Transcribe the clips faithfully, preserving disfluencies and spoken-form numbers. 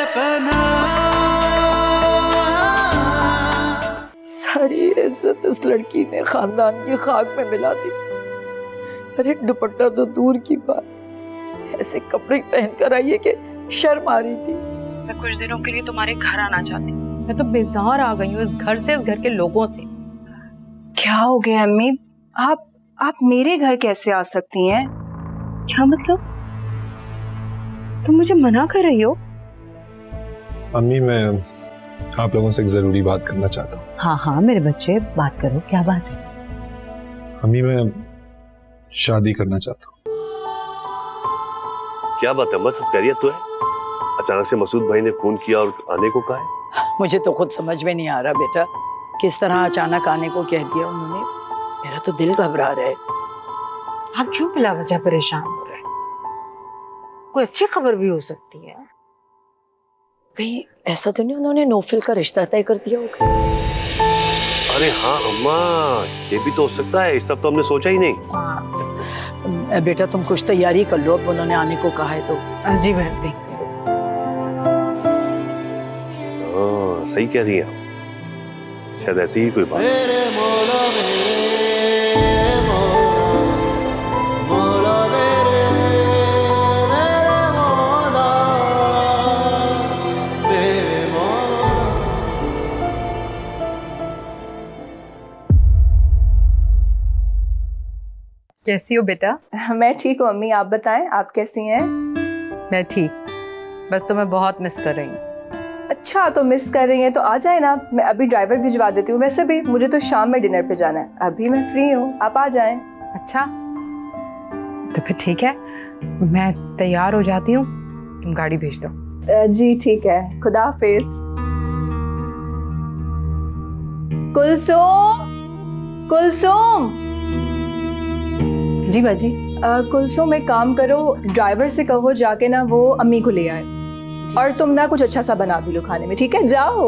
सारी इज्जत इस लड़की ने खानदान की खाक में मिला दी। अरे दुपट्टा तो दूर की बात, ऐसे कपड़े पहनकर आई है कि शर्म आ रही थी। मैं कुछ दिनों के लिए तुम्हारे घर आना चाहती हूँ। मैं तो बेजार आ गई हूँ इस घर से, इस घर के लोगों से। क्या हो गया अम्मी? आप आप मेरे घर कैसे आ सकती हैं? क्या मतलब? तुम मुझे मना कर रही हो? अम्मी, मैं आप लोगों से एक जरूरी बात करना चाहता हूँ। हाँ हाँ मेरे बच्चे, बात करो, क्या बात है? अम्मी, मैं शादी करना चाहता हूँ। क्या बात है अम्मा, सब खैरियत तो है? अचानक से मसूद भाई ने फोन किया और आने को कहा है? मुझे तो खुद समझ में नहीं आ रहा बेटा, किस तरह अचानक आने को कह दिया उन्होंने। मेरा तो दिल घबरा रहा है। आप क्यों बिला वजह परेशान हो रहे हैं? कोई अच्छी खबर भी हो सकती है। कहीं ऐसा तो नहीं उन्होंने नौफिल का रिश्ता तय कर दिया होगा? अरे हाँ अम्मा, ये भी तो हो सकता है, इस सब तो हमने सोचा ही नहीं। हाँ बेटा, तुम कुछ तैयारी कर लो, अब उन्होंने आने को कहा है तो। जी मैं देखती हूँ। हाँ सही कह रही हैं, शायद ऐसी ही कोई बात। कैसी हो बेटा? मैं ठीक हूँ अम्मी, आप बताएं, आप कैसी हैं? मैं ठीक, बस तुम्हें बहुत मिस कर रही हूँ। अच्छा, तो मिस कर रही हैं तो आ जाए ना, मैं अभी ड्राइवर भिजवा देती हूँ। वैसे भी मुझे तो शाम में डिनर पे जाना है, अभी मैं फ्री हूँ, आप आ जाएं। अच्छा तो फिर ठीक है, मैं तैयार हो जाती हूँ, तुम गाड़ी भेज दो। जी ठीक है, खुदा हाफिज। कुलसुम, कुलसुम। जी बाजी। कुलसुम एक काम करो, ड्राइवर से कहो जाके ना वो अम्मी को ले आए, और तुम ना कुछ अच्छा सा बना भी लो खाने में, ठीक है? जाओ।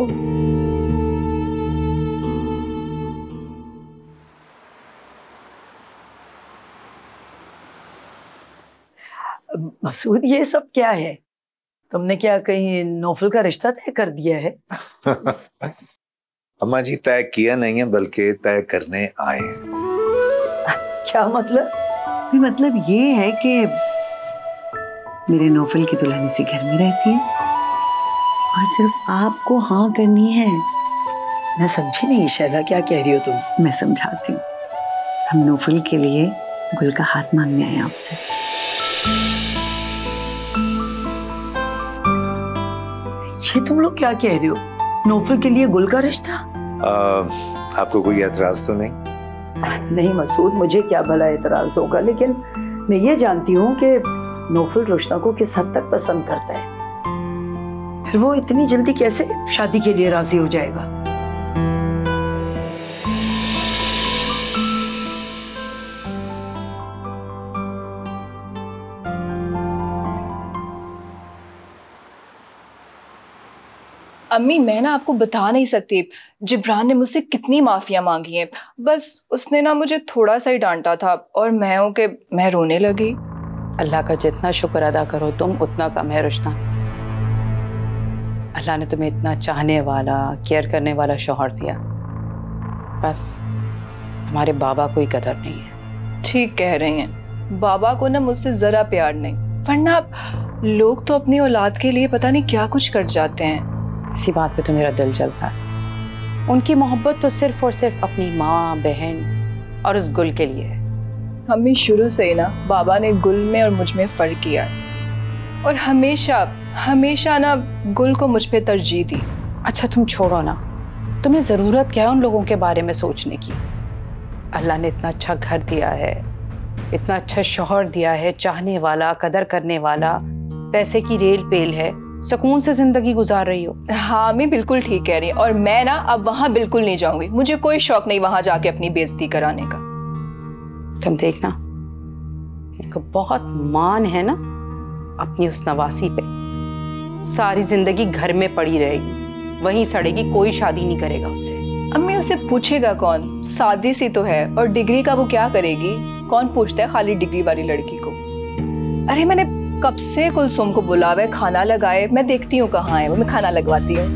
मसूद, ये सब क्या है? तुमने क्या कहीं नौफिल का रिश्ता तय कर दिया है? अम्मा जी, तय किया नहीं है बल्कि तय करने आए हैं। क्या मतलब? मतलब ये है कि मेरे नौफिल की दुल्हन इसी घर में रहती है और सिर्फ आपको हाँ करनी है। मैं समझी नहीं शैला, क्या कह रही हो तुम? मैं समझाती हूँ। हम नौफिल के लिए गुल का हाथ मांगने आए आपसे। ये तुम लोग क्या कह रहे हो? नौफिल के लिए गुल का रिश्ता? आ, आपको कोई एतराज तो नहीं? नहीं मसूद, मुझे क्या भला एतराज होगा, लेकिन मैं ये जानती हूँ कि नौफिल रोशना को किस हद तक पसंद करता है। फिर वो इतनी जल्दी कैसे शादी के लिए राजी हो जाएगा? अम्मी, मैं ना आपको बता नहीं सकती जिब्रान ने मुझसे कितनी माफिया मांगी हैं। बस उसने ना मुझे थोड़ा सा ही डांटा था और मैं हूँ कि मैं रोने लगी। अल्लाह का जितना शुक्र अदा करो तुम, उतना कम है रुश्ता। अल्लाह ने तुम्हें इतना चाहने वाला, केयर करने वाला शौहर दिया, बस हमारे बाबा को ही कदर नहीं है। ठीक कह रही हैं, बाबा को ना मुझसे जरा प्यार नहीं, वरना लोग तो अपनी औलाद के लिए पता नहीं क्या कुछ कर जाते हैं। इसी बात पे तो मेरा दिल जलता है। उनकी मोहब्बत तो सिर्फ और सिर्फ अपनी माँ, बहन और उस गुल के लिए है। हमें शुरू से ही ना बाबा ने गुल में और मुझ में फर्क किया है, और हमेशा हमेशा ना गुल को मुझ पे तरजीह दी। अच्छा तुम छोड़ो ना, तुम्हें जरूरत क्या है उन लोगों के बारे में सोचने की? अल्लाह ने इतना अच्छा घर दिया है, इतना अच्छा शौहर दिया है, चाहने वाला, कदर करने वाला, पैसे की रेल पेल है, सुकून से जिंदगी गुजार रही हो। हाँ मैं बिल्कुल ठीक कह रही हूँ, और मैं ना अब वहां बिल्कुल नहीं जाऊंगी। मुझे कोई शौक नहीं वहां जाके अपनी बेइज्जती कराने का। तुम देखना, इनको बहुत मान है ना अपनी उस नवासी पे। सारी जिंदगी घर में पड़ी रहेगी, वहीं सड़ेगी, कोई शादी नहीं करेगा उससे। अम्मी उसे पूछेगा कौन? सादी सी तो है, और डिग्री का वो क्या करेगी? कौन पूछता है खाली डिग्री वाली लड़की को? अरे मैंने कब से कुलसुम को बुलावे, खाना लगाए। मैं देखती हूँ कहाँ है वो, मैं खाना लगवाती हूँ।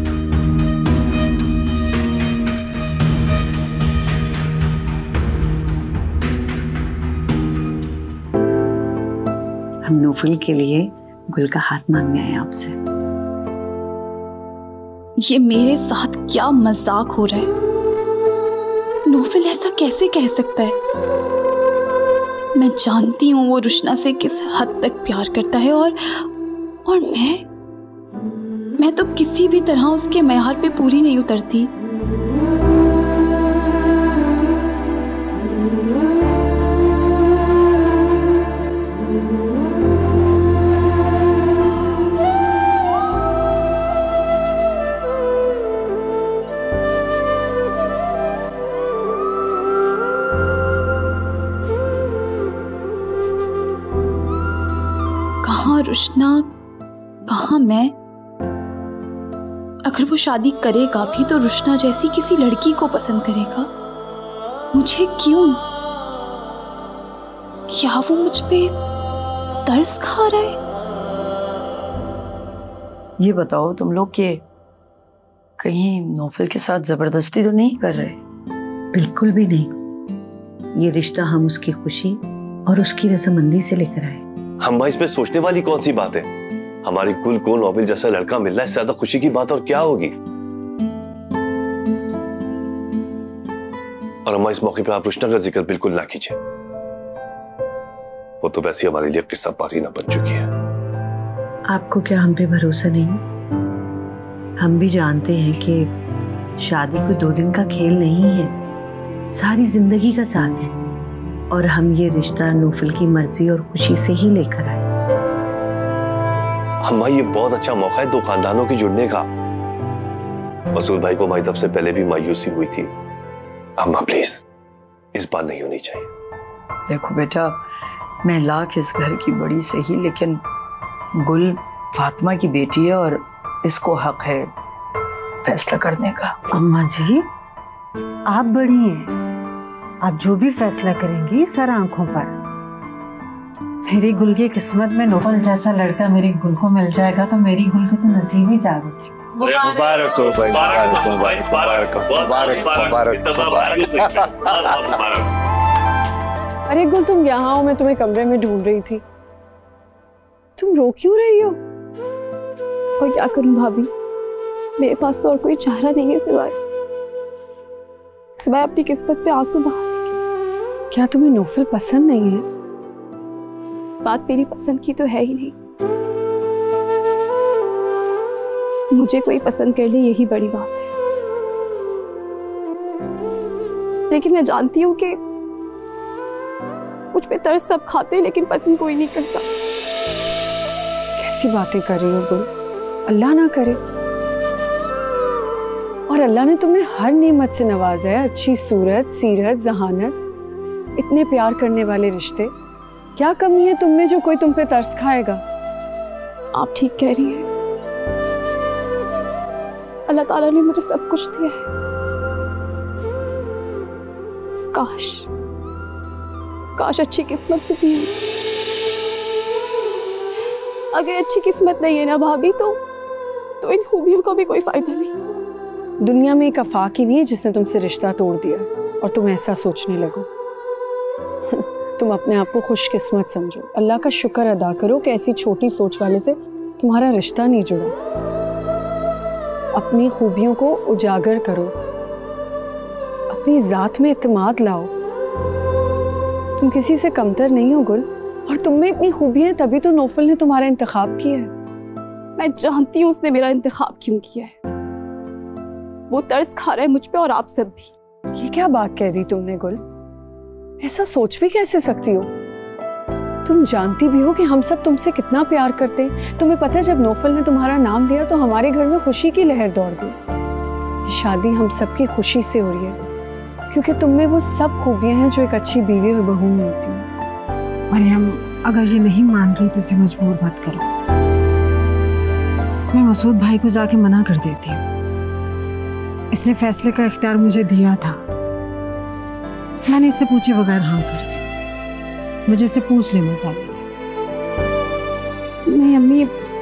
हम नोफल के लिए गुल का हाथ मांगने आए आपसे। ये मेरे साथ क्या मजाक हो रहा है? नोफल ऐसा कैसे कह सकता है? मैं जानती हूँ वो रुशना से किस हद तक प्यार करता है और और मैं मैं तो किसी भी तरह उसके मैयार पे पूरी नहीं उतरती। कहाँ रुशना, कहाँ मैं? अगर वो शादी करेगा भी तो रुशना जैसी किसी लड़की को पसंद करेगा। मुझे क्यों? क्या वो मुझ पे तरस खा रहा है? ये बताओ तुम लोग के कहीं नोफल के साथ जबरदस्ती तो नहीं कर रहे? बिल्कुल भी नहीं। ये रिश्ता हम उसकी खुशी और उसकी रजामंदी से लेकर आए। हम भाई इसमें सोचने वाली कौन सी बात है? हमारी गुल को नोफल जैसा लड़का मिलना है, इससे ज्यादा खुशी की बात और क्या होगी? और अम्मा इस मौके पे आप रुशना का जिक्र बिल्कुल ना कीजिए। वो तो वैसे हमारे लिए किस्सा पारी ना बन चुकी है। आपको क्या हम पे भरोसा नहीं? हम भी जानते हैं कि शादी कोई दो दिन का खेल नहीं है, सारी जिंदगी का साथ है। और हम ये रिश्ता नोफल की मर्जी और खुशी से ही लेकर आए। अम्मा ये बहुत अच्छा मौका है दो खानदानों के जुड़ने का। मसूद भाई को हमारी तरफ से पहले भी मायूसी हुई थी। अम्मा प्लीज इस बार नहीं होनी चाहिए। देखो बेटा, मैं लाख इस घर की बड़ी सही, लेकिन गुल फातिमा की बेटी है और इसको हक है फैसला करने का। अम्मा जी आप बड़ी हैं, आप जो भी फैसला करेंगी सर आंखों पर। मेरी गुल की किस्मत में नोफल जैसा लड़का मेरी गुल को मिल जाएगा तो मेरी गुल के तो नसीब ही जाग उठे। मुबारक हो भाई, मुबारक हो भाई, मुबारक हो, मुबारक मुबारक। अरे गुल तुम यहाँ हो, मैं तुम्हें कमरे में ढूंढ रही थी। तुम रो क्यों रही हो? और क्या करूं भाभी, मेरे पास तो और कोई चारा नहीं है सिवाय सिवाय अपनी किस्मत पे आंसू बहाने के। क्या तुम्हें नोफल पसंद नहीं है? बात मेरी पसंद की तो है ही नहीं। मुझे कोई पसंद कर ले यही बड़ी बात है। लेकिन मैं जानती हूँ कि मुझ पे तरस सब खाते लेकिन पसंद कोई नहीं करता। कैसी बातें कर रही हो गुल? अल्लाह ना करे। और अल्लाह ने तुम्हें हर नेमत से नवाजा है, अच्छी सूरत, सीरत, जहानत, इतने प्यार करने वाले रिश्ते। क्या कमी है तुम में जो कोई तुम पे तरस खाएगा? आप ठीक कह रही हैं। अल्लाह ताला ने मुझे सब कुछ दिया है। काश काश अच्छी किस्मत भी दी है। अगर अच्छी किस्मत नहीं है ना भाभी तो तो इन खूबियों का भी कोई फायदा नहीं। दुनिया में एक आफाक ही नहीं है जिसने तुमसे रिश्ता तोड़ दिया और तुम ऐसा सोचने लगो। तुम अपने आप को खुशकिस्मत समझो, अल्लाह का शुक्र अदा करो कि ऐसी छोटी सोच वाले से तुम्हारा रिश्ता नहीं जुड़ा। अपनी खूबियों को उजागर करो, अपनी जात में इत्मीनान लाओ। तुम किसी से कमतर नहीं हो गुल, और तुम में इतनी खूबियां हैं तभी तो नोफल ने तुम्हारा इंतखाब किया है। मैं जानती हूँ उसने मेरा इंतखाब क्यों किया है। वो तरस खा रहा है मुझ पे और आप सब भी। ये क्या बात कह दी तुमने गुल? ऐसा सोच भी कैसे सकती हो? तुम जानती भी हो कि हम सब तुमसे कितना प्यार करते हैं। तुम्हें पता है जब नोफल ने तुम्हारा नाम लिया तो हमारे घर में खुशी की लहर दौड़ गई। ये शादी हम सबकी खुशी से हो रही है क्योंकि तुम में वो सब खूबियां हैं जो एक अच्छी बीवी और बहू में होती हैं। मरियम, अगर ये नहीं मान रही तो इसे मजबूर मत करो। मैं मसूद भाई को जाके मना कर देती हूँ। इसने फैसले का इख्तियार मुझे दिया था। मैंने इससे पूछे बगैर हाँ कर दी। मुझे इससे पूछ लेना चाहिए था।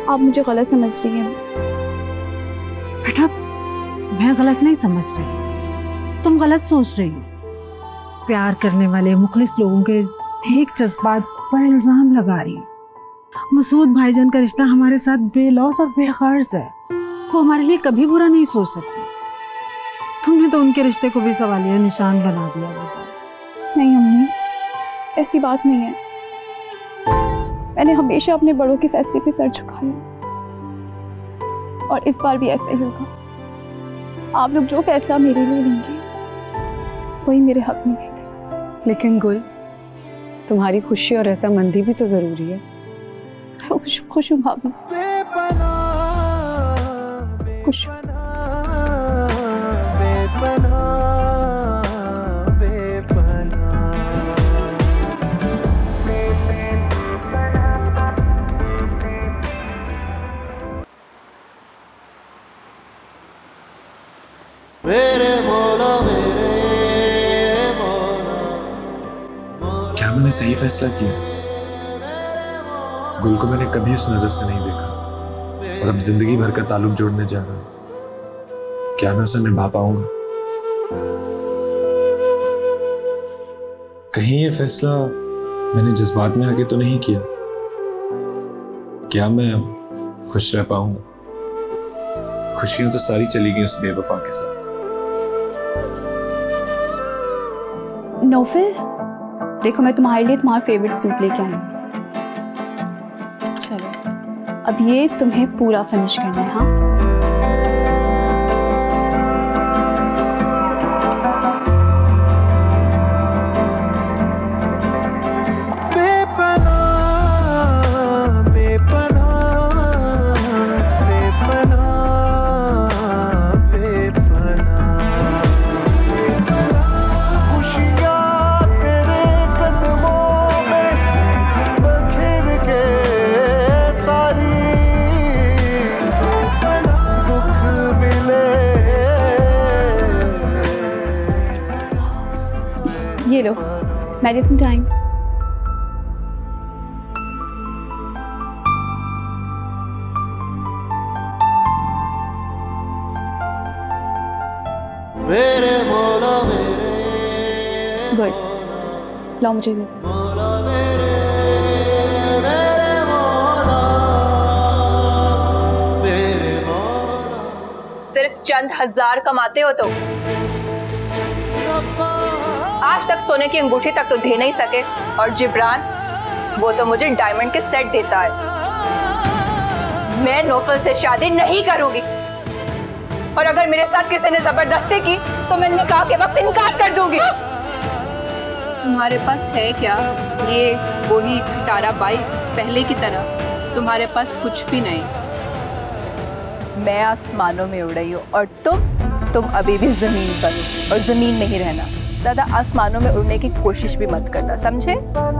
आप मुझे गलत समझ रही हैं। बेटा मैं गलत नहीं समझ रही, तुम गलत सोच रही हो। प्यार करने वाले मुखलिस लोगों के नेक जज्बात पर इल्जाम लगा रही हो। मसूद भाईजान का रिश्ता हमारे साथ बेलौस और बेगर्ज है, वो हमारे लिए कभी बुरा नहीं सोच सकते। तुमने तो उनके रिश्ते को भी सवालिया निशान बना दिया बेटा। नहीं अम्मी, ऐसी बात नहीं है। मैंने हमेशा अपने बड़ों के फैसले पे सर झुकाया और इस बार भी ऐसा ही होगा। आप लोग जो फैसला मेरे लिए लेंगे वही मेरे हक में बेहतर। लेकिन गुल, तुम्हारी खुशी और रजामंदी भी तो जरूरी है। खुश खुश हूँ भाभी, खुश। क्या मैंने सही फैसला किया? गुल को मैंने कभी उस नजर से नहीं देखा और अब जिंदगी भर का ताल्लुक जोड़ने जा रहा हूं। क्या मैं उसे निभा पाऊंगा? कहीं ये फैसला मैंने जज्बात में आके तो नहीं किया? क्या मैं खुश रह पाऊंगा? खुशियां तो सारी चली गई उस बेवफा के साथ। नौफिल, देखो मैं तुम्हारे लिए तुम्हारा फेवरेट सूप लेके आई हूँ। अब ये तुम्हें पूरा फिनिश करना है। हाँ, ये लो मेडिसिन टाइम। गुड, लाओ मुझे दे। सिर्फ चंद हजार कमाते हो तो आज तक सोने की अंगूठी तक तो दे नहीं सके, और जिब्रान वो तो मुझे डायमंड के सेट देता है। मैं नौफल से शादी नहीं करूंगी, और अगर मेरे साथ किसी ने जबरदस्ती की तो मैं निकाह के वक्त इनकार कर दूंगी। तुम्हारे पास है क्या ये वही खटारा बाई पहले की तरह? तुम्हारे पास कुछ भी नहीं। मैं आसमानों में उड़ रही हूँ और तुम तुम अभी भी जमीन पर हो, और जमीन में ही रहना। ज्यादा आसमानों में उड़ने की कोशिश भी मत करना, समझे?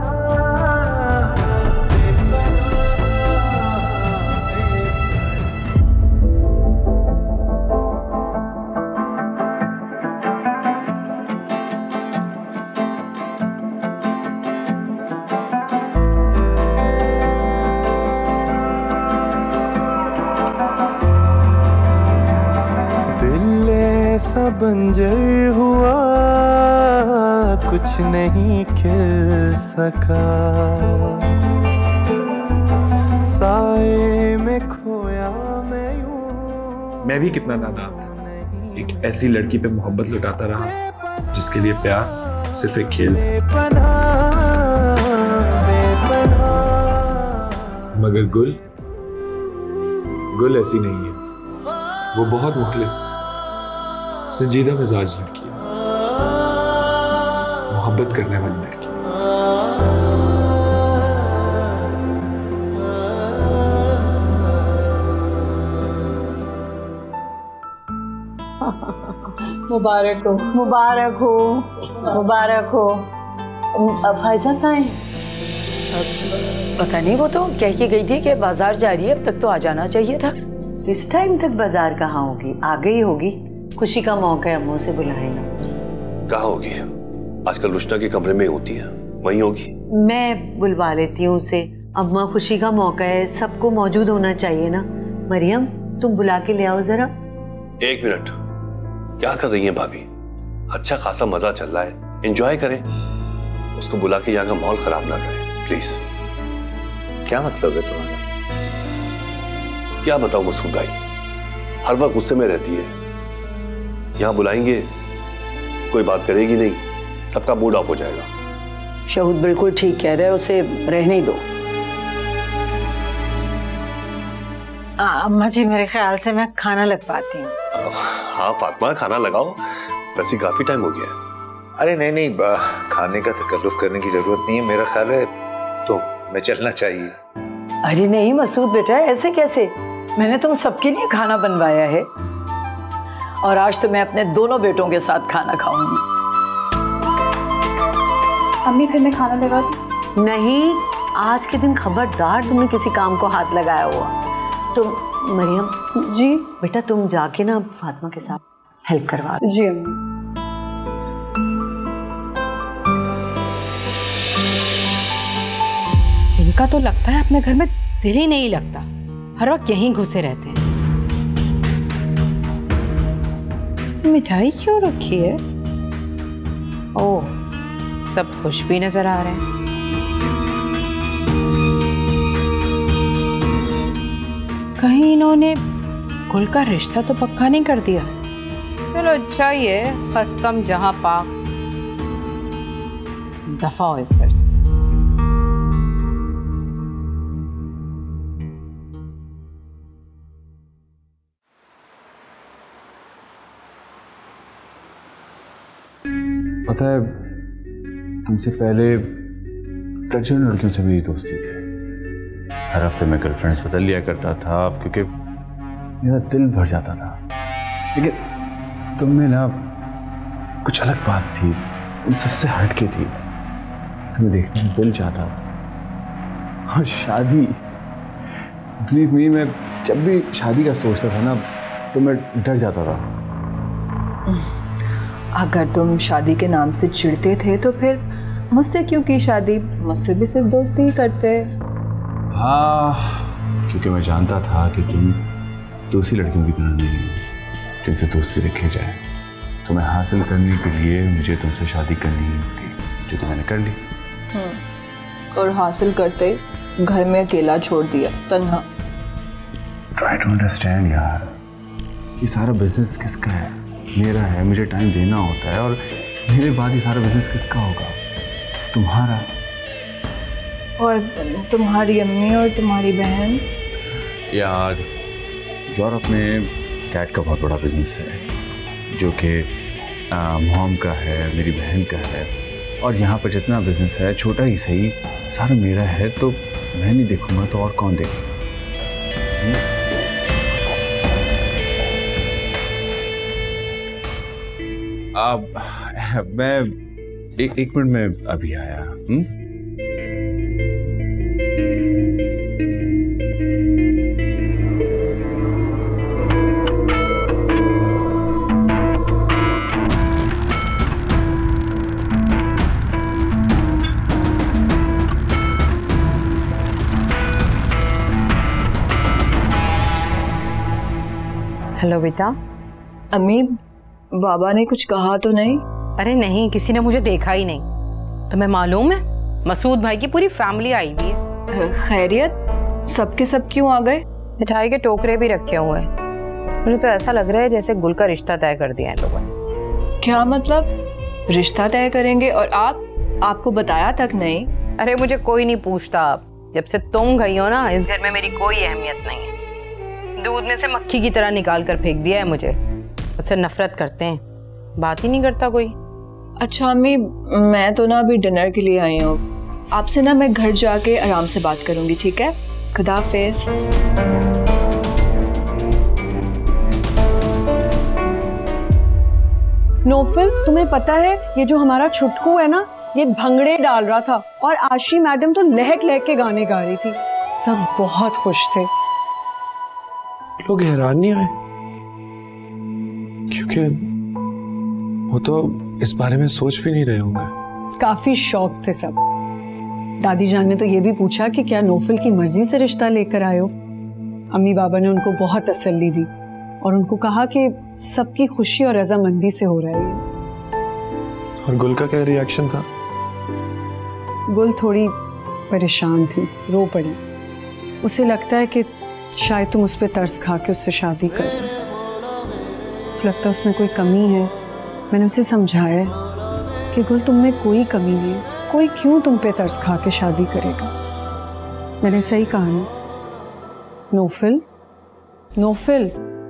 बंजर हुआ, कुछ नहीं खिल सका, साए में खोया मैं यूं। मैं भी कितना नादान, एक ऐसी लड़की पे मोहब्बत लुटाता रहा जिसके लिए प्यार सिर्फ एक खेल था। मगर गुल गुल ऐसी नहीं है। वो बहुत मुखलिस संजीदा मिजाज लड़की है, मोहब्बत करने वाली लड़की। मुबारक हो, मुबारक हो, मुबारक हो। फायजा कहाँ है? पता नहीं, वो तो कह के गई थी कि बाजार जा रही है, अब तक तो आ जाना चाहिए था। इस टाइम तक बाजार कहाँ होगी? आ गई होगी, खुशी का मौका है, अम्मू से बुलाए ना। कहाँ होगी? आजकल रुशना के कमरे में होती है, वहीं होगी। मैं बुलवा लेती हूँ उसे, अम्मा खुशी का मौका है, सबको मौजूद होना चाहिए ना। मरियम तुम बुला के ले आओ जरा। एक मिनट, क्या कर रही हैं भाभी? अच्छा खासा मजा चल रहा है, एंजॉय करें। उसको बुला के यहाँ का माहौल खराब ना करें प्लीज। क्या मतलब है तुम्हारा? क्या बताऊं मसूद भाई, हर वक्त गुस्से में रहती है। यहाँ बुलाएंगे कोई बात करेगी नहीं, सबका मूड ऑफ हो जाएगा। शहूद बिल्कुल ठीक कह रहे हैं, उसे रहने दो। अम्मा जी मेरे ख्याल से मैं खाना लगवाती हूँ। हाँ फातिमा, खाना लगाओ, वैसे काफी टाइम हो गया है। अरे नहीं नहीं, खाने का तकल्लुफ करने की जरूरत नहीं है, मेरा ख्याल है तो मैं चलना चाहिए। अरे नहीं मसूद बेटा, ऐसे कैसे? मैंने तुम सबके लिए खाना बनवाया है और आज तो मैं अपने दोनों बेटों के साथ खाना खाऊंगी। अम्मी फिर मैं खाना लगा दूं? नहीं, आज के दिन खबरदार तुमने किसी काम को हाथ लगाया हुआ। तुम मरियम जी बेटा तुम जाके ना फातिमा के साथ हेल्प करवा दो। जी अम्मी। इनका तो लगता है अपने घर में दिल ही नहीं लगता, हर वक्त यहीं घुसे रहते हैं। मिठाई क्यों रखी है? ओह, सब खुश भी नजर आ रहे हैं। कहीं इन्होंने गुल का रिश्ता तो पक्का नहीं कर दिया? चलो अच्छा ही है, बस कम जहां पाक। दफा हो इस घर से। पता है, तुमसे पहले दर्जन लड़कियों से मेरी दोस्ती थी। हर हफ्ते मैं गर्लफ्रेंड्स बदल लिया करता था क्योंकि मेरा दिल भर जाता था। लेकिन तुम में ना कुछ अलग बात थी, तुम सबसे हटके थी। तुम्हें देखने में दिल चाहता था। और शादी, बिलीव मी, मैं जब भी शादी का सोचता था ना तो मैं डर जाता था। अगर तुम शादी के नाम से चिढ़ते थे तो फिर मुझसे क्यों की शादी? मुझसे भी सिर्फ दोस्ती ही करते। हाँ, क्योंकि मैं जानता था कि तुम दूसरी लड़कियों की तरह नहीं हो जिनसे दोस्ती रखी जाए। तुम्हें हासिल करने के लिए मुझे तुमसे शादी करनी होगी, जो तो मैंने कर ली। और हासिल करते घर में अकेला छोड़ दिया, तन्हा। ट्राई टू अंडरस्टैंड यार, ये सारा बिजनेस किसका है? मेरा है, मुझे टाइम देना होता है, और मेरे बाद ये सारा बिजनेस किसका होगा? तुम्हारा। और तुम्हारी अम्मी और तुम्हारी बहन? यार, यूरोप में डैड का बहुत बड़ा बिजनेस है जो कि मॉम का है, मेरी बहन का है। और यहाँ पर जितना बिजनेस है, छोटा ही सही, सारा मेरा है। तो मैं नहीं देखूंगा तो और कौन देखेगा? अब मैं एक एक मिनट में अभी आया। हुँ? हेलो बेटा। अम्मी, बाबा ने कुछ कहा तो नहीं? अरे नहीं, किसी ने मुझे देखा ही नहीं। तुम्हें मालूम है, मसूद भाई की पूरी फैमिली आई हुई है। खैरियत? सबके सब क्यों आ गए? मिठाई के टोकरे भी रखे हुए हैं। मुझे तो ऐसा लग रहा है जैसे गुल का रिश्ता तय कर दिया है लोगों ने। क्या मतलब? रिश्ता तय करेंगे और आप? आपको बताया तक नहीं? अरे मुझे कोई नहीं पूछता। आप जब से तुम गई हो ना, इस घर में मेरी कोई अहमियत नहीं है। दूध में से मक्खी की तरह निकाल कर फेंक दिया है मुझे। उससे नफरत करते हैं, बात ही नहीं करता कोई। अच्छा अम्मी, मैं तो ना अभी डिनर के लिए आई हूँ। आपसे ना मैं घर जाके आराम से बात करूंगी, ठीक है? खुदा हाफिज़। नौफल, तुम्हें पता है ये जो हमारा छुटकू है ना, ये भंगड़े डाल रहा था और आशी मैडम तो लहक लहक के गाने गा रही थी। सब बहुत खुश थे। लोग हैरान नहीं हुए क्योंकि वो तो इस बारे में सोच भी नहीं रहे होंगे। काफी शौक थे सब। दादी जान ने तो ये भी पूछा कि क्या नौफल की मर्जी से रिश्ता लेकर आए हो। अम्मी बाबा ने उनको बहुत तसल्ली दी और उनको कहा कि सबकी खुशी और रजामंदी से हो रहा है। और गुल का क्या रिएक्शन था? गुल थोड़ी परेशान थी, रो पड़ी। उसे लगता है कि शायद तुम उस पर तरस खा के उससे शादी करो। उसे लगता है उसमें कोई कमी है। मैंने उसे समझाया कि गुल तुम में कोई कमी नहीं है, कोई क्यों तुम पे तरस खा के शादी करेगा। मैंने सही कहा ना नौफल? नौफल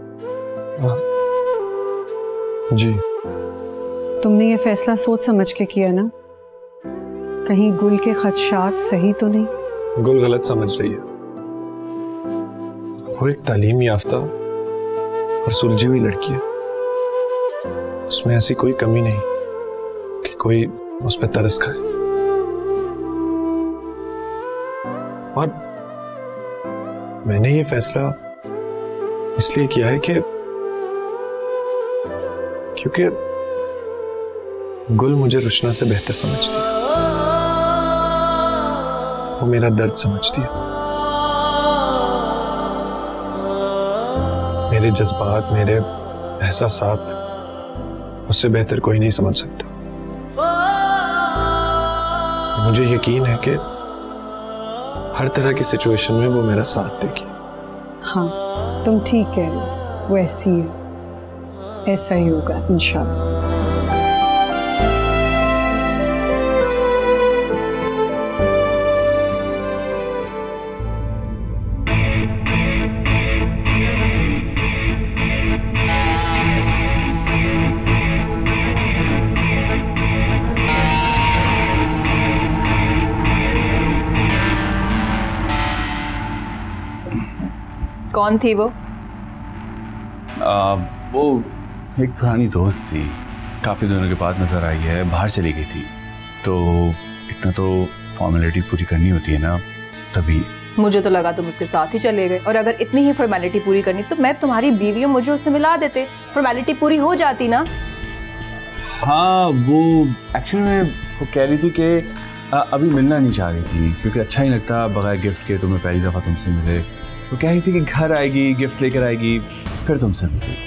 जी, तुमने ये फैसला सोच समझ के किया ना? कहीं गुल के खदशात सही तो नहीं? गुल गलत समझ रही है। वो एक तालीम याफ्ता और सुलझी हुई लड़की है। उसमें ऐसी कोई कमी नहीं कि कोई उस पर तरस खाए। और मैंने ये फैसला इसलिए किया है कि क्योंकि गुल मुझे रुशना से बेहतर समझती है। वो मेरा दर्द समझती है, मेरे जज्बात, मेरे एहसासात उससे बेहतर कोई नहीं समझ सकता। मुझे यकीन है कि हर तरह की सिचुएशन में वो मेरा साथ देगी। हाँ, तुम ठीक कह रहे हो, वो ऐसी है, ऐसा ही होगा इंशाल्लाह। कौन थी वो? आ, वो एक पुरानी दोस्त थी, काफ़ी दिनों के बाद नज़र आई है, बाहर चली गई थी। तो इतना तो फॉर्मेलिटी पूरी करनी होती है ना, तभी। मुझे तो लगा तुम उसके साथ ही चले गए, और अगर इतनी ही फॉर्मेलिटी पूरी करनी तो मैं तुम्हारी बीवी हूँ, मुझे उससे मिला देते, फॉर्मेलिटी पूरी हो जाती ना। हाँ, वो एक्चुअली में वो कह रही थी कि अभी मिलना नहीं चाह रही थी, क्योंकि अच्छा ही लगता बगैर गिफ्ट के तुम्हें पहली दफ़ा तुमसे मिले। वो कह रही थी कि घर आएगी, गिफ्ट लेकर आएगी, फिर तुमसे मिलेगी।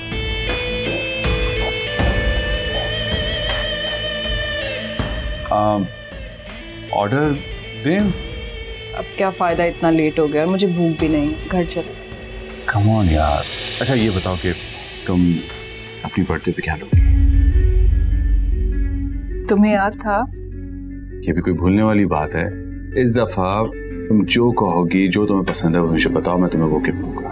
ऑर्डर दें? अब क्या फ़ायदा, इतना लेट हो गया और मुझे भूख भी नहीं, घर चलो। कम ऑन यार। अच्छा ये बताओ कि तुम अपनी बर्थडे पे क्या लोगी? तुम्हें याद था? ये भी कोई भूलने वाली बात है? इस दफा तुम जो कहोगी, जो तुम्हें पसंद है वो मुझे बताओ, मैं तुम्हें वो गिफ्ट दूंगा।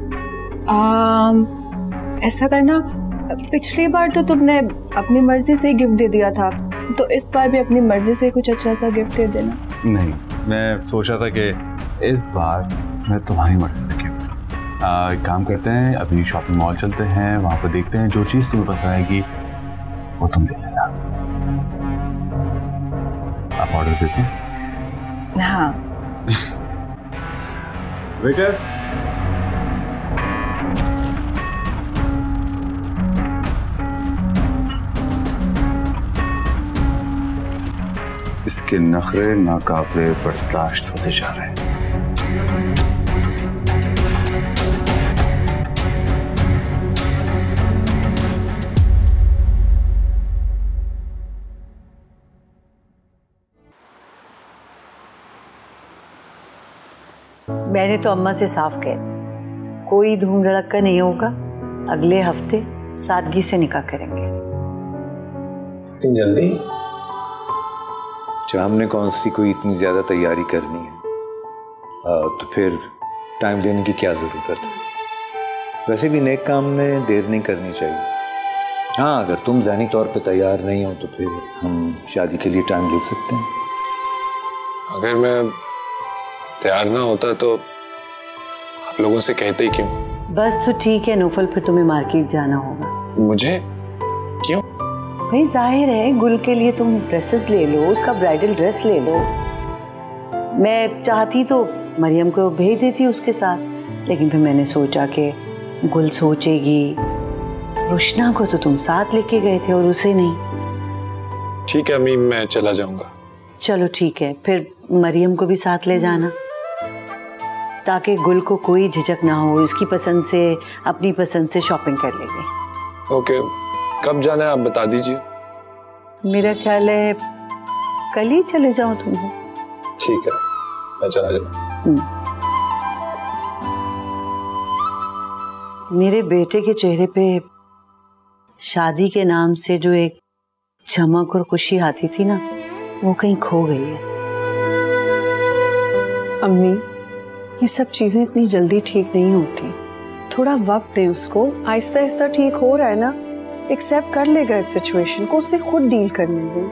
ऐसा करना, पिछली बार तो तुमने अपनी मर्जी से गिफ्ट दे दिया था, तो इस बार भी अपनी मर्जी से कुछ अच्छा सा गिफ्ट दे देना। नहीं, मैं सोच रहा था कि इस बार मैं तुम्हारी मर्जी से गिफ्ट दूँ। एक काम करते हैं, अभी शॉपिंग मॉल चलते हैं, वहाँ पर देखते हैं, जो चीज़ तुम्हें पसंद आएगी वो तुम ले लेना। आप ऑर्डर देते हैं? हाँ। वेटर, इसके नखरे नाकाबिले बर्दाश्त होते जा रहे हैं। मैंने तो अम्मा से साफ कह दिया, कोई धूम धड़क्का नहीं होगा, अगले हफ्ते सादगी से निकाह करेंगे। इतनी जल्दी? जब हमने कौन सी कोई इतनी ज्यादा तैयारी करनी है, आ, तो फिर टाइम देने की क्या जरूरत है? वैसे भी नेक काम में देर नहीं करनी चाहिए। हाँ, अगर तुम ज़हनी तौर पे तैयार नहीं हो तो फिर हम शादी के लिए टाइम ले सकते हैं। अगर मैं तैयार ना होता तो आप लोगों से कहते ही क्यों? बस तो ठीक है नौफल, फिर तुम्हें मार्केट जाना होगा। मुझे? क्यों? भाई जाहिर है, गुल के लिए तुम ड्रेसेस ले लो, उसका ब्राइडल ड्रेस ले लो। मैं चाहती तो मरियम को भेज देती उसके साथ, लेकिन फिर मैंने सोचा कि गुल सोचेगी, रुशना को तो तुम साथ लेके गए थे और उसे नहीं। ठीक है अम्मी, मैं चला जाऊंगा, चलो ठीक है, फिर मरियम को भी साथ ले जाना, ताकि गुल को कोई झिझक ना हो, इसकी पसंद से अपनी पसंद से शॉपिंग कर लेंगे। ओके, कब जाना है आप बता दीजिए। मेरा ख्याल है कल ही चले जाओ तुम। ठीक है, मैं चला जाऊँ। मेरे बेटे के चेहरे पे शादी के नाम से जो एक चमक और खुशी आती थी ना, वो कहीं खो गई है। अम्मी, ये सब चीजें इतनी जल्दी ठीक नहीं होती, थोड़ा वक्त दें उसको। आहिस्ता आहिस्ता ठीक हो रहा है ना, एक्सेप्ट कर लेगा इस सिचुएशन को, उसे खुद डील करने दें।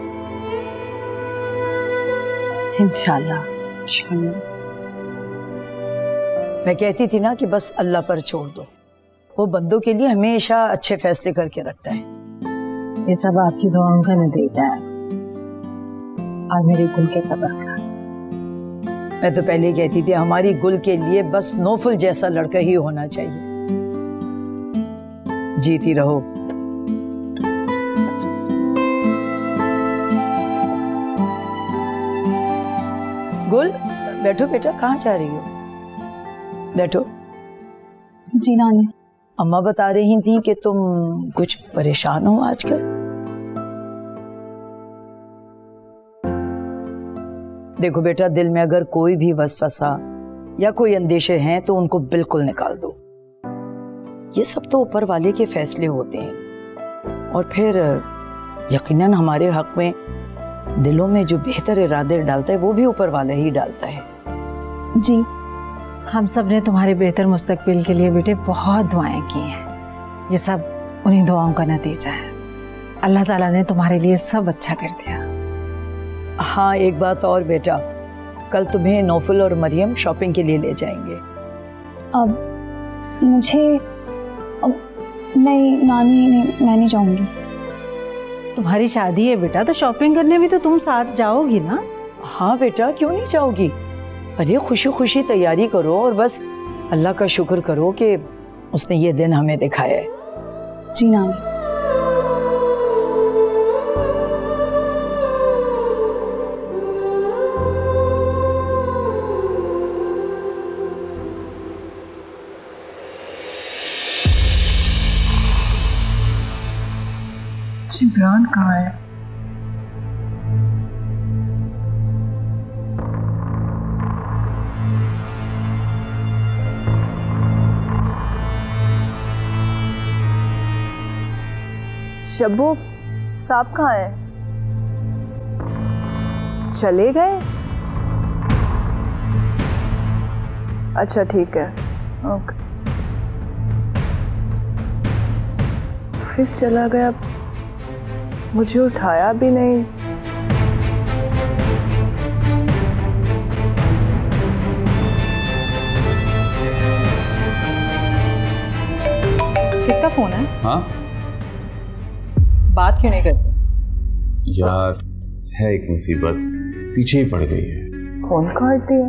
इंशाल्लाह। मैं कहती थी ना कि बस अल्लाह पर छोड़ दो, वो बंदों के लिए हमेशा अच्छे फैसले करके रखता है। ये सब आपकी दुआओं का नतीजा है और मेरी गुल के सब्र का। मैं तो पहले ही कहती थी हमारी गुल के लिए बस नौफल जैसा लड़का ही होना चाहिए। जीती रहो। गुल, बैठो बेटा, कहाँ जा रही हो? बैठो। जी नानी। अम्मा बता रही थी कि तुम कुछ परेशान हो आजकल। देखो बेटा, दिल में अगर कोई भी वसवसा या कोई अंदेशे हैं तो उनको बिल्कुल निकाल दो। ये सब तो ऊपर वाले के फैसले होते हैं, और फिर यकीनन हमारे हक में दिलों में जो बेहतर इरादे डालता है वो भी ऊपर वाला ही डालता है। जी, हम सब ने तुम्हारे बेहतर मुस्तकबिल के लिए बेटे बहुत दुआएं की हैं। ये सब उन्हीं दुआओं का नतीजा है। अल्लाह ताला ने तुम्हारे लिए सब अच्छा कर दिया। हाँ, एक बात और बेटा, कल तुम्हें नौफल और मरियम शॉपिंग के लिए ले जाएंगे। अब मुझे अब नहीं नानी, नहीं, मैं नहीं जाऊंगी। तुम्हारी शादी है बेटा, तो शॉपिंग करने भी तो तुम साथ जाओगी ना? हाँ बेटा, क्यों नहीं जाओगी? अरे खुशी खुशी तैयारी करो और बस अल्लाह का शुक्र करो कि उसने ये दिन हमें दिखाया है। जी नानी। जिब्रान कहाँ है? शब्बू साहब कहाँ है? चले गए? अच्छा ठीक है, ओके। ऑफिस चला गया, मुझे उठाया भी नहीं। किसका फोन है? हाँ बात क्यों नहीं करते? यार, है एक मुसीबत, पीछे ही पड़ गई है। फोन काट दिया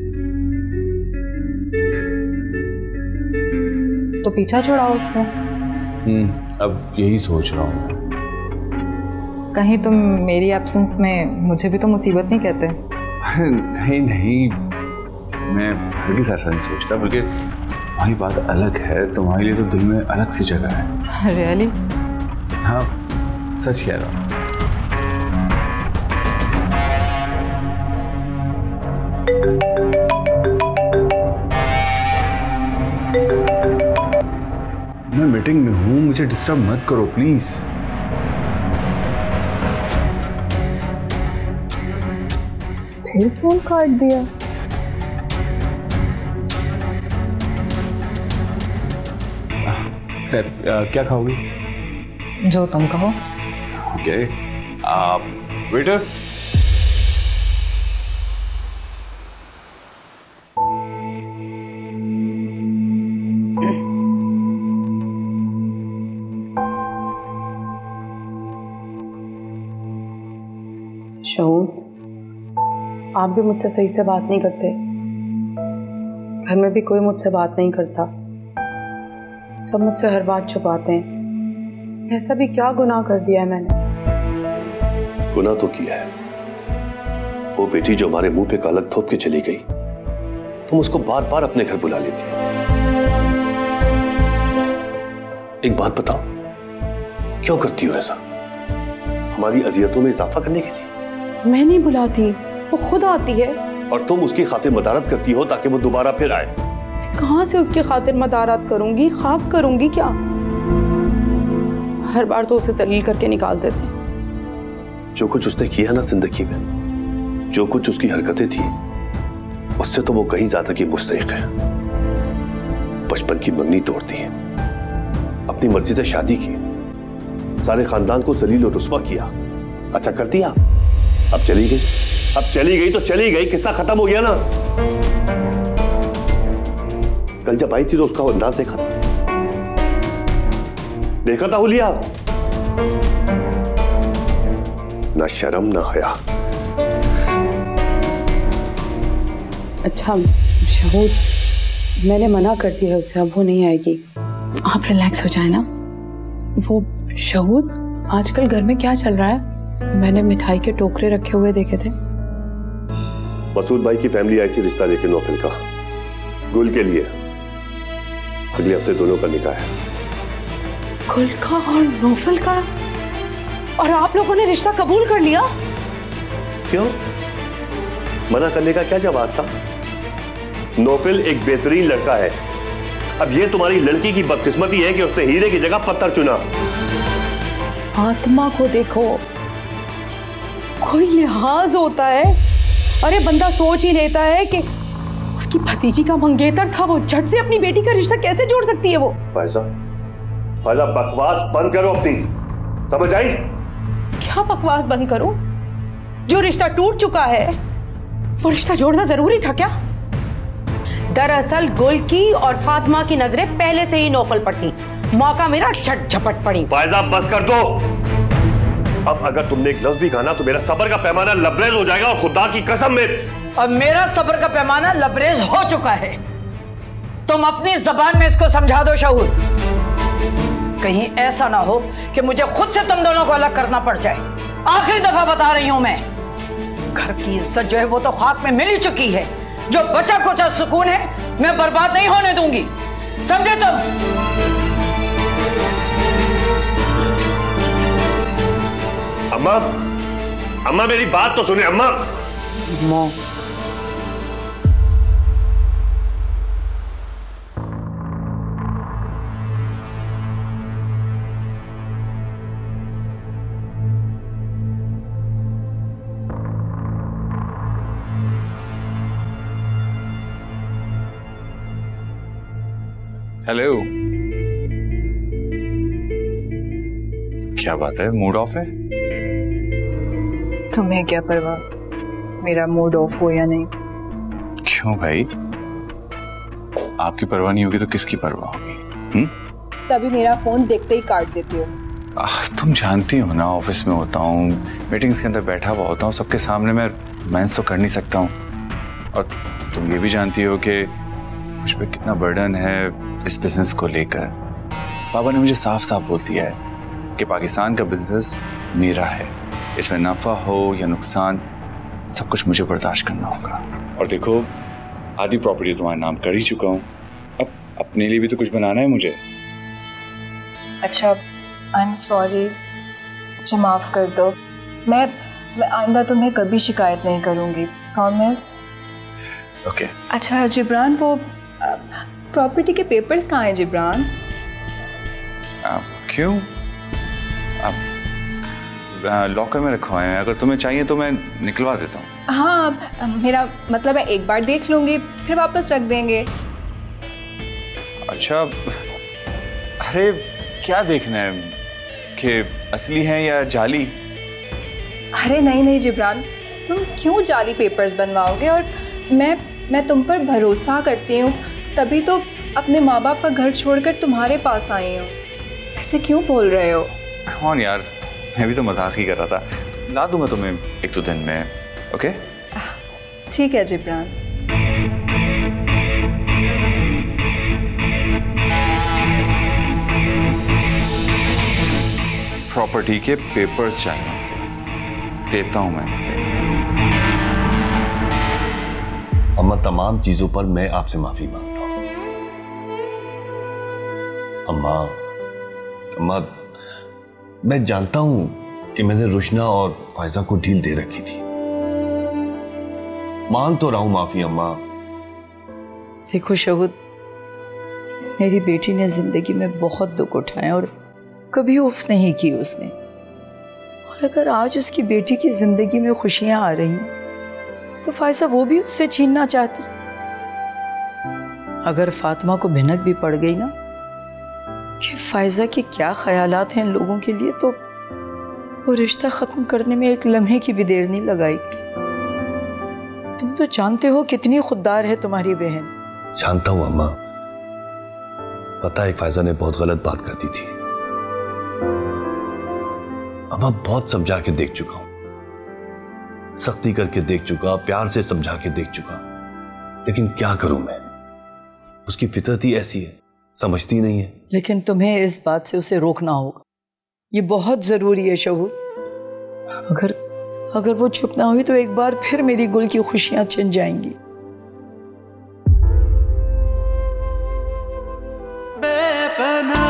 तो पीछा छुड़ाओ उससे। हम्म, अब यही सोच रहा हूँ। कहीं तुम मेरी एब्सेंस में मुझे भी तो मुसीबत नहीं कहते? नहीं नहीं, मैं हरगिज़ ऐसा नहीं सोचता, बल्कि तुम्हारी बात अलग है। तुम्हारे लिए तो दिल में अलग सी जगह है। रियली? हाँ, सच कह रहा हूँ। मैं मीटिंग में हूँ, मुझे डिस्टर्ब मत करो प्लीज। फिर फोन काट दिया। आ, क्या खाओगी? जो तुम कहो। ओके, आप वेटर। शहूर, आप भी मुझसे सही से बात नहीं करते, घर में भी कोई मुझसे बात नहीं करता, सब मुझसे हर बात छुपाते हैं। ऐसा भी क्या गुनाह कर दिया है मैंने? गुनाह तो किया है, वो बेटी जो हमारे मुंह पे कालक थोप के चली गई, तुम उसको बार बार अपने घर बुला लेती हो। एक बात बताओ, क्यों करती हो ऐसा? हमारी अजियतों में इजाफा करने के लिए? मैं नहीं बुलाती, वो खुद आती है। और तुम उसकी खातिर मदारत करती हो ताकि वो दोबारा फिर आए। कहाँ से उसकी खातिर मदारत करूंगी? खाक करूंगी क्या? हर बार तो उसे जलील करके निकाल देते। जो कुछ उसने किया ना जिंदगी में, जो कुछ उसकी हरकतें थी, उससे तो वो कहीं ज्यादा की मुस्तहिक है। बचपन की मंगनी तोड़ दी, अपनी मर्जी से शादी की, सारे खानदान को जलील और रुस्वा किया। अच्छा कर दिया, अब चली गई। अब चली गई तो चली गई, किस्सा खत्म हो गया ना। कल जब आई थी तो उसका अंदाज देखा था, देखा था हुलिया? ना शर्म ना हया। अच्छा शहूद, मैंने मना कर दिया है उसे, अब वो नहीं आएगी। आप रिलैक्स हो जाए ना। वो शहूद, आजकल घर में क्या चल रहा है? मैंने मिठाई के टोकरे रखे हुए देखे थे। मसूद भाई की फैमिली आई थी रिश्ता लेके नौफल का, गुल के लिए। अगले हफ्ते दोनों का निकाह है। गुल का और नौफल का? और आप लोगों ने रिश्ता कबूल कर लिया? क्यों? मना करने का क्या जवाब था? नौफल एक बेहतरीन लड़का है। अब ये तुम्हारी लड़की की बदकिस्मती है कि उसने हीरे की जगह पत्थर चुना। आत्मा को देखो, कोई लिहाज होता है? अरे बंदा सोच ही लेता है कि उसकी भतीजी का मंगेतर था, वो झट से अपनी बेटी का रिश्ता कैसे जोड़ सकती है वो? फायजा, फायजा बकवास बंद करो अपनी, समझ आई? क्या बकवास बंद करूं? जो रिश्ता टूट चुका है वो रिश्ता जोड़ना जरूरी था क्या? दरअसल गुल की और फातिमा की नजरें पहले से ही नौफल पर थी, मौका मेरा झट झपट पड़ी। फायजा बस कर दो। अब अगर तुमने एक लफ्ज भी कहा तो मेरा सब्र का पैमाना लबरेज हो जाएगा, और खुदा की कसम में। अब मेरा सब्र का पैमाना लबरेज हो चुका है। तुम अपनी जबान में इसको समझा दो शहूद, कहीं ऐसा ना हो कि मुझे खुद से तुम दोनों को अलग करना पड़ जाए। आखिरी दफा बता रही हूं मैं, घर की इज्जत जो है वो तो खाक में मिल ही चुकी है। जो बचा कुचा सुकून है मैं बर्बाद नहीं होने दूंगी, समझे तुम? अम्मा, अम्मा मेरी बात तो सुने अम्मा। मो हेलो, क्या बात है, मूड ऑफ है? तुम्हें क्या परवाह मेरा मूड ऑफ हो या नहीं? क्यों भाई, आपकी परवाह नहीं होगी तो किसकी परवाह होगी? हम्म? तभी मेरा फोन देखते ही काट देती हो। तुम जानती हो ना, ऑफिस में होता हूँ, मीटिंग्स के अंदर बैठा हुआ होता हूँ, सबके सामने मैं मैनेज तो कर नहीं सकता हूँ। और तुम ये भी जानती हो कि मुझ पे कितना बर्डन है इस बिजनेस को लेकर। पापा ने मुझे साफ साफ बोल दिया है कि पाकिस्तान का बिजनेस मेरा है, इसमें नफा हो या नुकसान सब कुछ मुझे बर्दाश्त करना होगा। और देखो, आधी प्रॉपर्टी तुम्हारे नाम कर ही चुका हूँ, अब अपने लिए भी तो कुछ बनाना है मुझे। अच्छा, आई एम सॉरी, मुझे माफ कर दो। मैं मैं आइंदा तुम्हें कभी शिकायत नहीं करूँगी, प्रॉमिस। ओके। अच्छा जिब्रान, वो प्रॉपर्टी के पेपर्स कहाँ हैं जिब्रान? आ, क्यों? आप लॉकर में रखवाए हैं, अगर तुम्हें चाहिए तो मैं निकलवा देता हूँ। हाँ, मेरा मतलब है एक बार देख लूंगी फिर वापस रख देंगे। अच्छा, अरे क्या देखना है कि असली हैं या जाली? अरे नहीं नहीं जिब्रान, तुम क्यों जाली पेपर्स बनवाओगे? और मैं मैं तुम पर भरोसा करती हूँ, तभी तो अपने माँ बाप का घर छोड़कर तुम्हारे पास आई हूँ। ऐसे क्यों बोल रहे हो? कौन यार, मैं भी तो मजाक ही कर रहा था। ला दूंगा तुम्हें एक दो दिन में, ओके? ठीक है जिब्रान। प्रॉपर्टी के पेपर्स चाहिए इसे, देता हूँ मैं इसे। अम्मा, तमाम चीजों पर मैं आपसे माफी मांगता हूं। अम्मा अम्मा मैं जानता हूं कि मैंने रुशना और फायजा को ढील दे रखी थी। मांग तो रहा हूं माफी अम्मा। देखो शहूद, मेरी बेटी ने जिंदगी में बहुत दुख उठाए और कभी उफ नहीं की उसने। और अगर आज उसकी बेटी की जिंदगी में खुशियां आ रही हैं तो फायजा वो भी उससे छीनना चाहती। अगर फातिमा को भिनक भी पड़ गई ना कि फायजा के क्या ख्यालात हैं इन लोगों के लिए, तो वो रिश्ता खत्म करने में एक लम्हे की भी देर नहीं लगाएगी। तुम तो जानते हो कितनी खुददार है तुम्हारी बहन। जानता हूं अम्मा, पता है फायजा ने बहुत गलत बात कर दी थी। अम्मा बहुत समझा के देख चुका हूं, सख्ती करके देख चुका, प्यार से समझा के देख चुका, लेकिन क्या करूं मैं, उसकी फितरत ही ऐसी है, समझती नहीं है। लेकिन तुम्हें इस बात से उसे रोकना होगा, ये बहुत जरूरी है शहूद। अगर अगर वो चुप ना हुई तो एक बार फिर मेरी गुल की खुशियां छिन जाएंगी। बेपनाह